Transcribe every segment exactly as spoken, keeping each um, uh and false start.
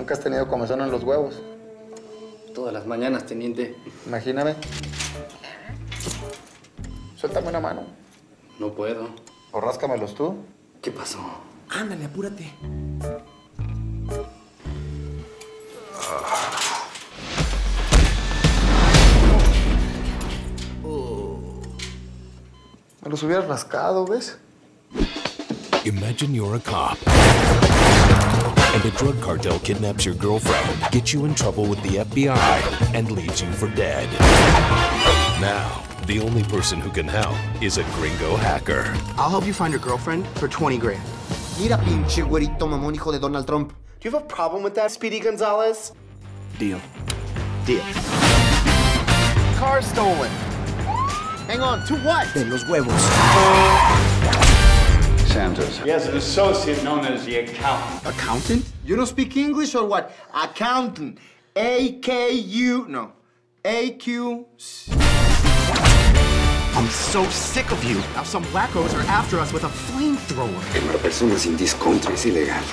¿Nunca has tenido comezón en los huevos? Todas las mañanas, teniente. Imagíname. Suéltame una mano. No puedo. O ráscamelos tú. ¿Qué pasó? Ándale, apúrate. Me los hubieras rascado, ¿ves? Imagine you're a cop, and a drug cartel kidnaps your girlfriend, gets you in trouble with the F B I, and leaves you for dead. Now, the only person who can help is a gringo hacker. I'll help you find your girlfriend for twenty grand. Mira, pinche güerito mamón, hijo de Donald Trump. Do you have a problem with that, Speedy Gonzalez? Deal. Deal. Car stolen. Hang on, to what? De los huevos. Santos. He has an associate known as the accountant. Accountant? You don't speak English or what? Accountant. A K U... No. A Q... I'm so sick of you. Now some wackos are after us with a flamethrower. Quemar personas in this country es ilegal.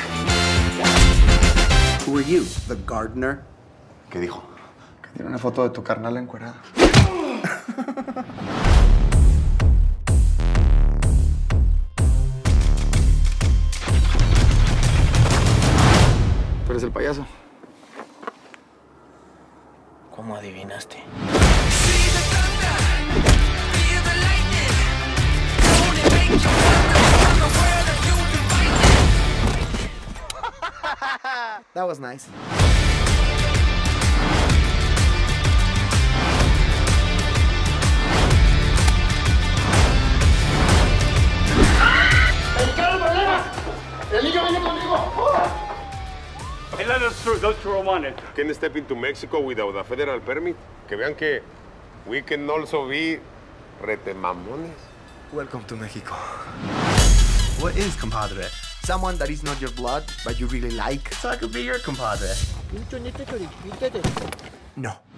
Who are you? The gardener? ¿Qué dijo? Que tiene una foto de tu carnal encuerada. ¿Tú eres el payaso? ¿Cómo adivinaste? That was nice. ¡El niño viene conmigo! Hey, let us through. Those two are wanted. Can step into Mexico without a federal permit? Que vean que we can also be retemamones. Welcome to Mexico. What is compadre? Someone that is not your blood, but you really like. So I could be your compadre. No.